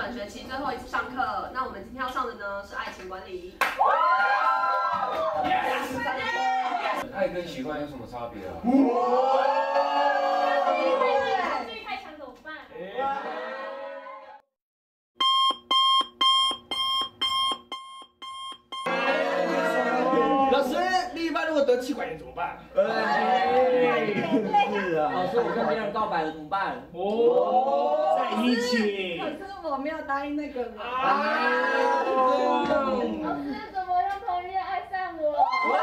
本学期最后一次上课。那我们今天要上的呢是爱情管理。 爱跟习惯有什么差别啊？ 最开场怎么办？ 老师，另一半如果得气管炎怎么办？ 是啊。老师，我跟别人告白了怎么办？ 哦，在一起。 可是我没有答应那个人。 老师怎么让同学爱上我？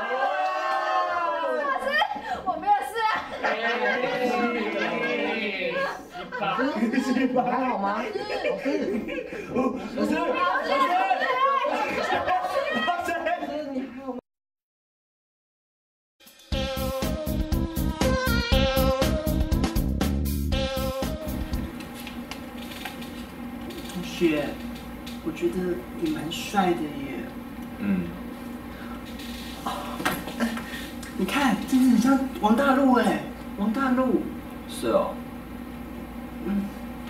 老师，我没有事啊。 是吧？还好吗？老师，同学，我觉得你蛮帅的耶。 嗯。 你看，真的很像王大陆哎，王大陆。 是哦。 嗯。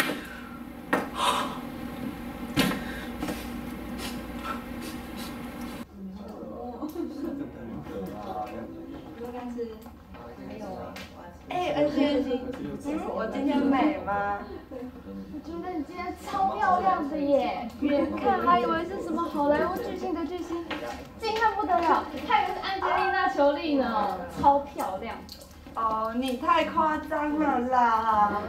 哎，恩轩，我今天美吗？ 我觉得你今天超漂亮的耶，远看还以为是什么好莱坞巨星的巨星，近看不得了，还以为是安吉丽娜·裘丽呢，超漂亮的。 哦，你太夸张了啦！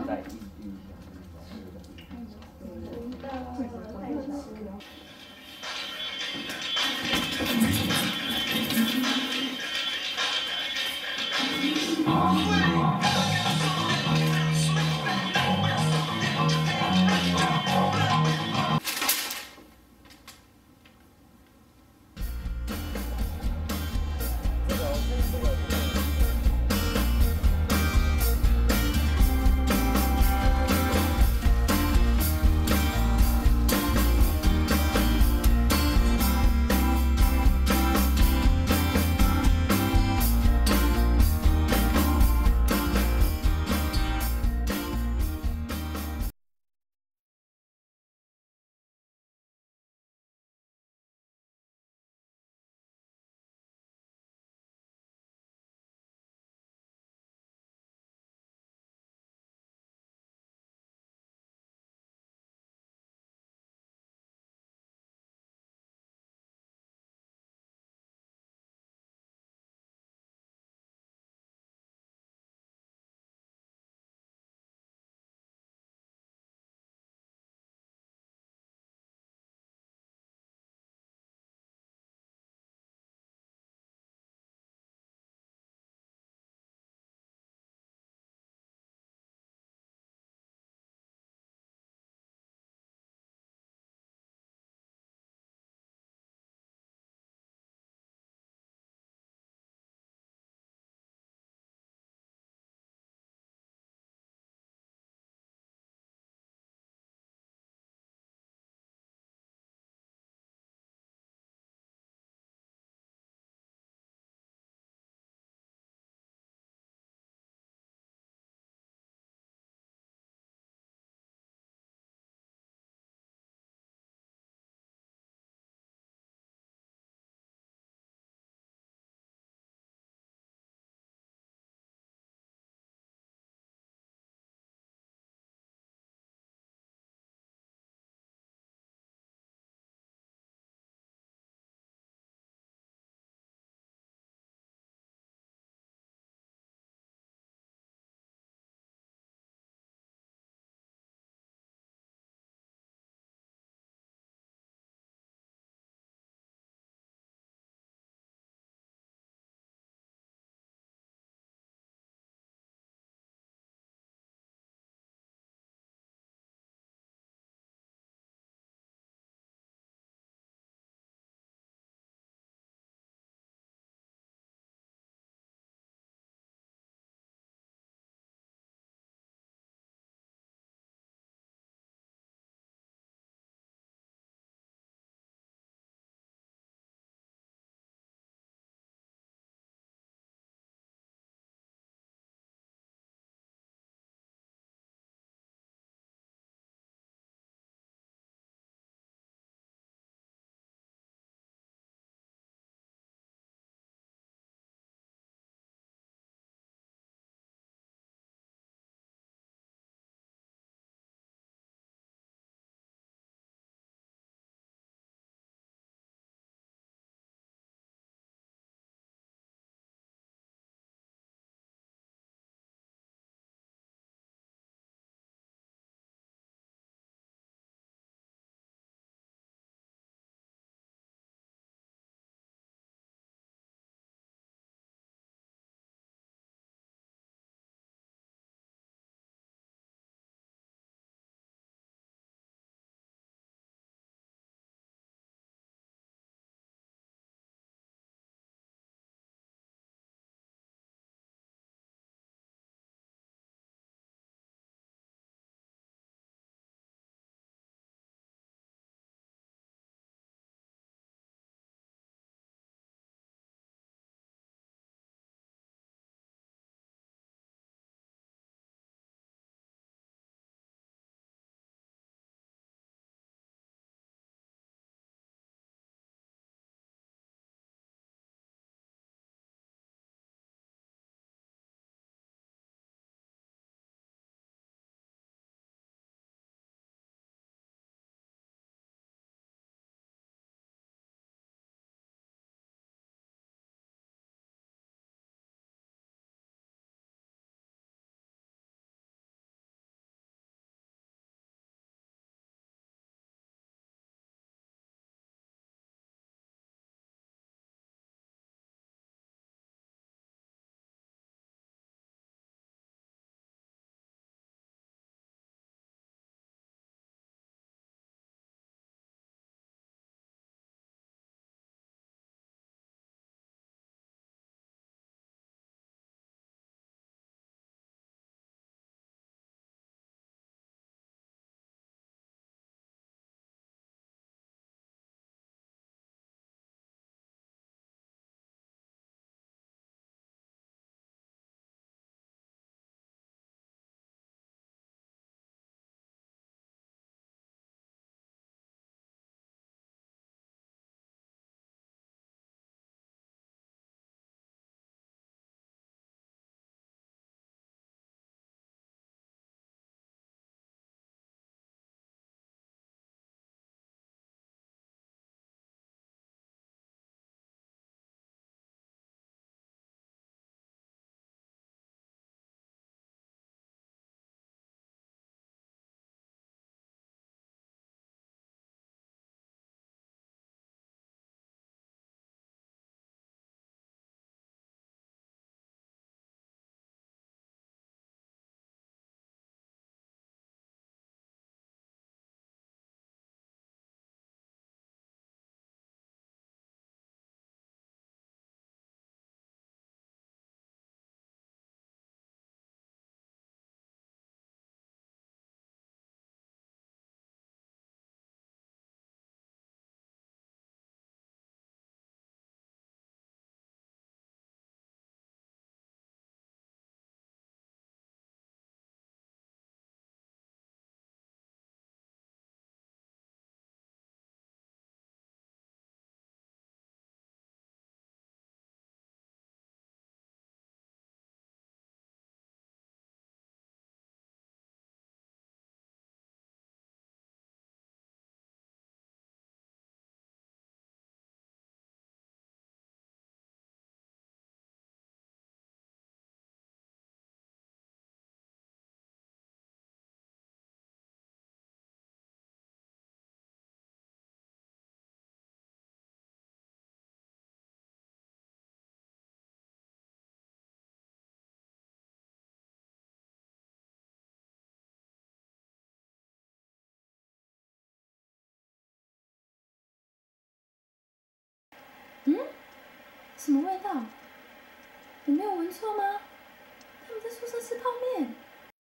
什么味道？我没有闻错吗？他们在宿舍吃泡面。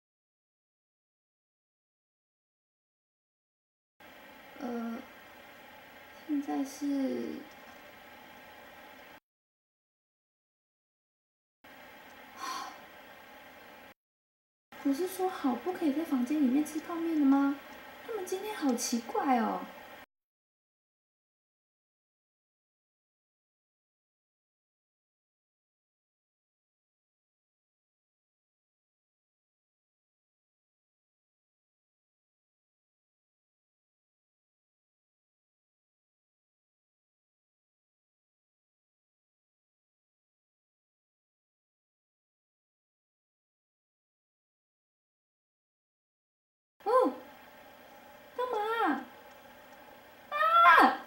现在是不是说好不可以在房间里面吃泡面的吗？他们今天好奇怪哦。哦，干嘛？啊！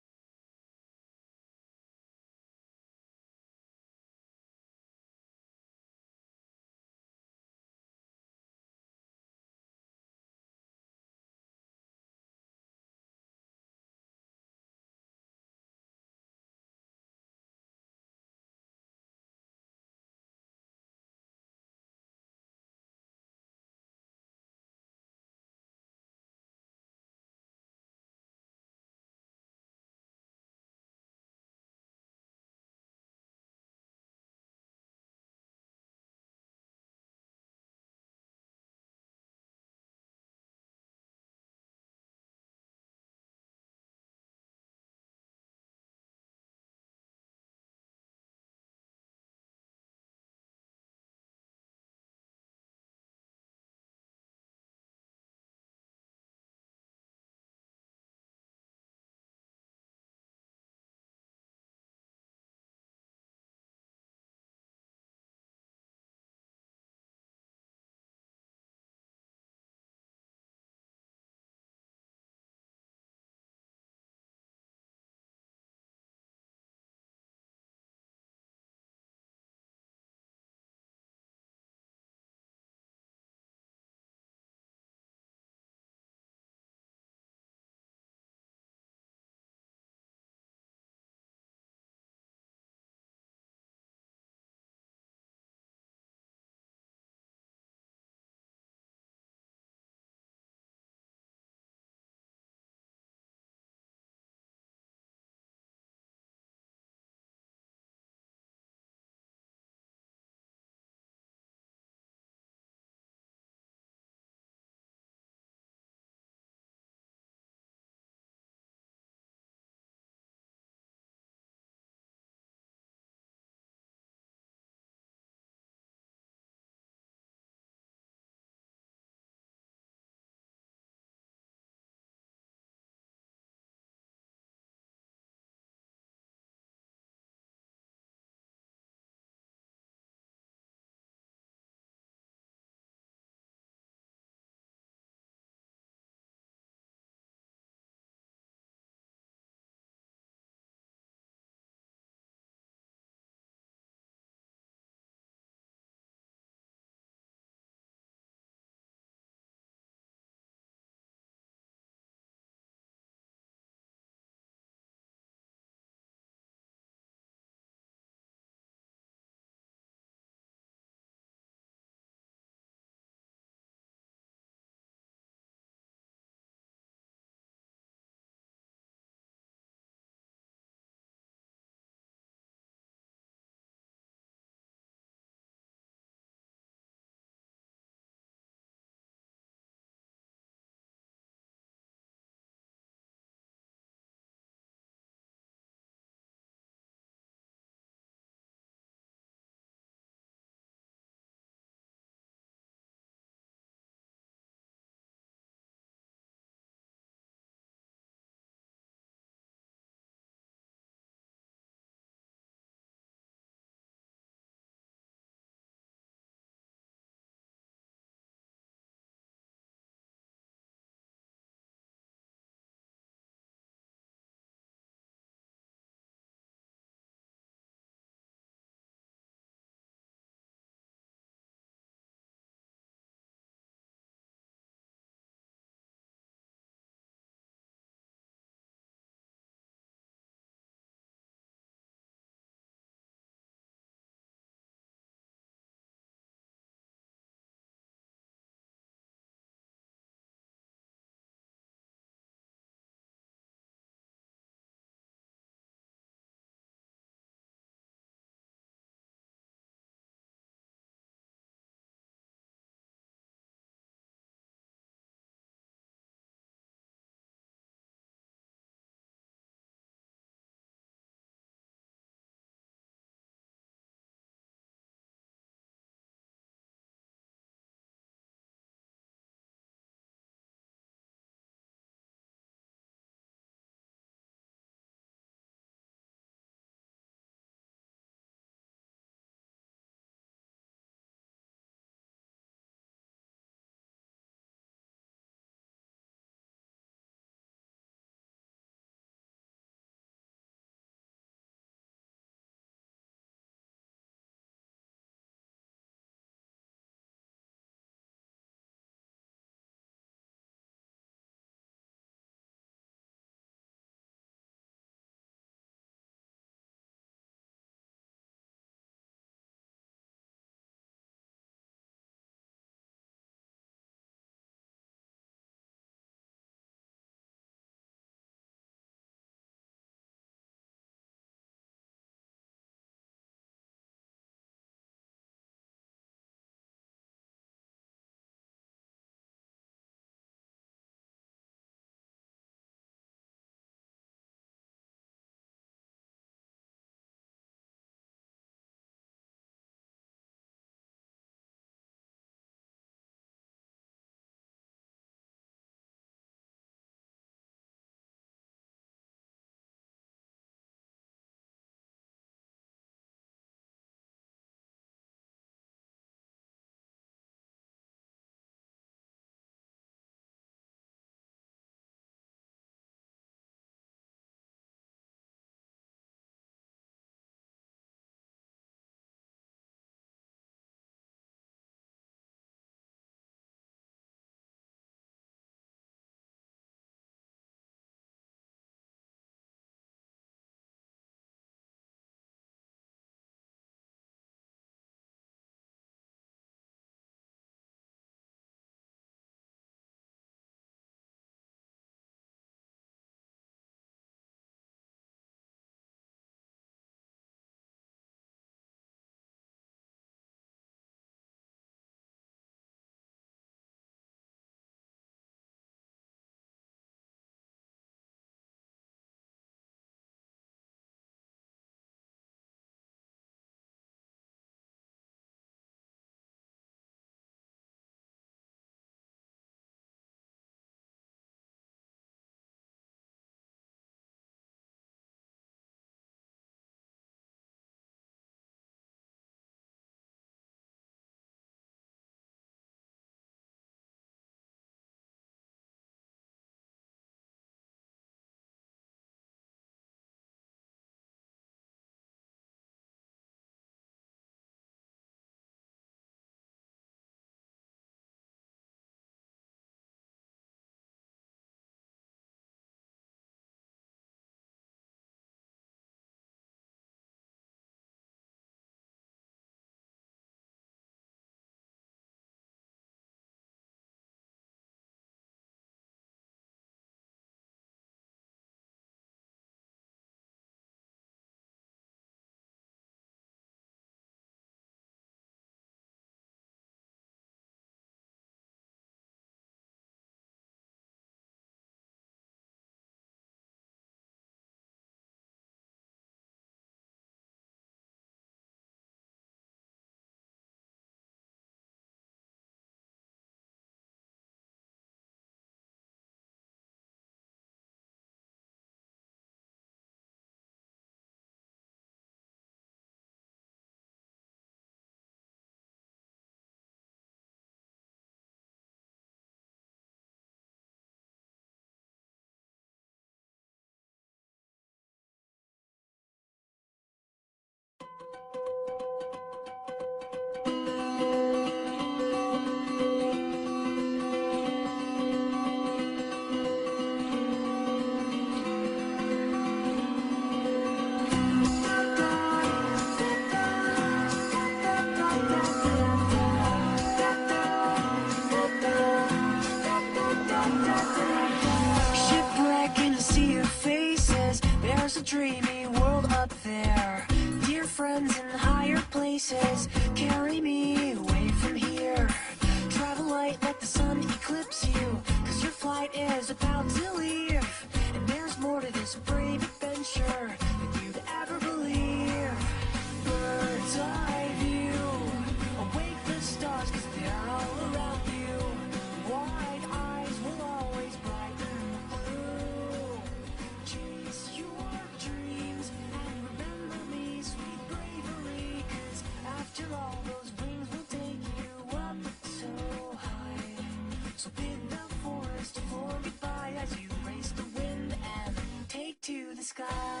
dreamy world up there. Dear friends in higher places, carry me away from here. Travel light, let the sun eclipse you, cause your flight is about to leave. And there's more to this brave adventure than you'd ever believe. Bird's eye view, awake the stars cause they're all around you. Wide eyes will always brighten the blue. Chase your dreams and remember me, sweet bravery, cause after all those wings will take you up so high. So bid the forest floor goodbye as you race the wind and take to the sky.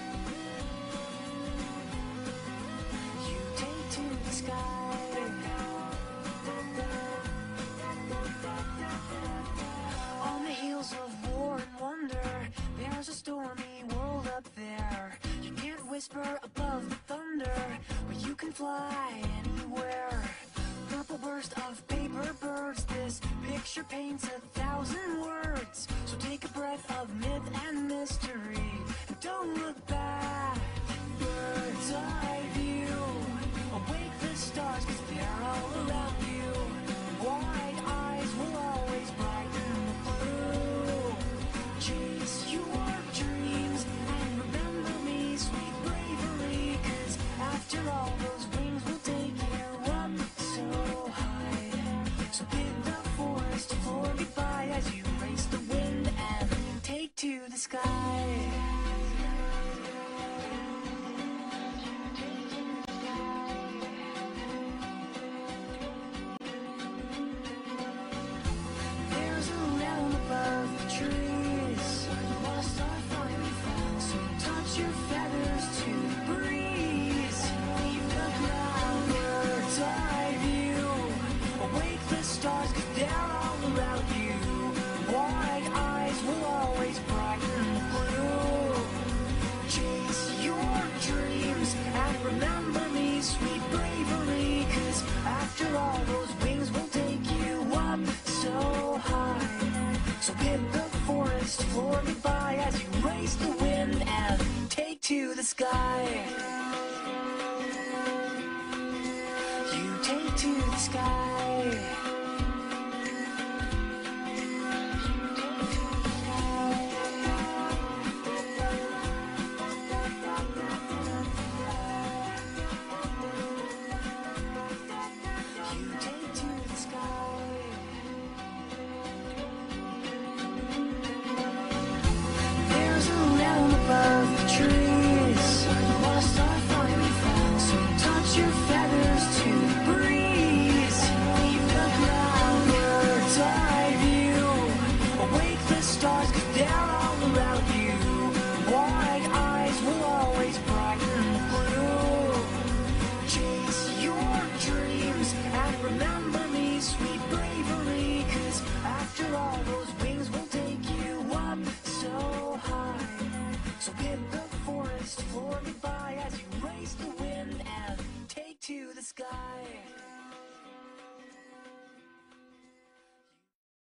You take to the sky. On the heels of war and wonder, there's a stormy world up there. You can't whisper above the thunder, but you can fly anywhere. Purple burst of paper birds, this picture paints 1,000 words. So take a breath of myth and mystery, and don't look back. Bird's eye view, awake the stars cause they're all around you. Wide eyes will always brighten the blue. Chase your dreams and remember me, sweet bravery, cause after all those wings will take you up so high. So bid the forest floor goodbye as you race the wind and take to the sky. There's a realm above the trees, lost or finally found. So touch your feathers to the breeze. Leave the ground, bird's eye view. Awake the stars cause they're all around you. Wide eyes will always brighten the blue. Chase your dreams and remember me, sweet bravery, cause after all those wings will take you up so high. So bid the forest floor goodbye as you race the wind and take to the sky. You take to the sky. You take to the sky. There's a realm above the trees, lost or finally found. So touch your feathers to the breeze. Leave the ground, bird's eye view. Awake the stars cause they're all around you. Wide eyes will always brighten the blue. Chase your dreams and remember me, sweet bravery, cause after all those wings will take you up so high. So bid the forest floor goodbye as you race the wind and take to the sky.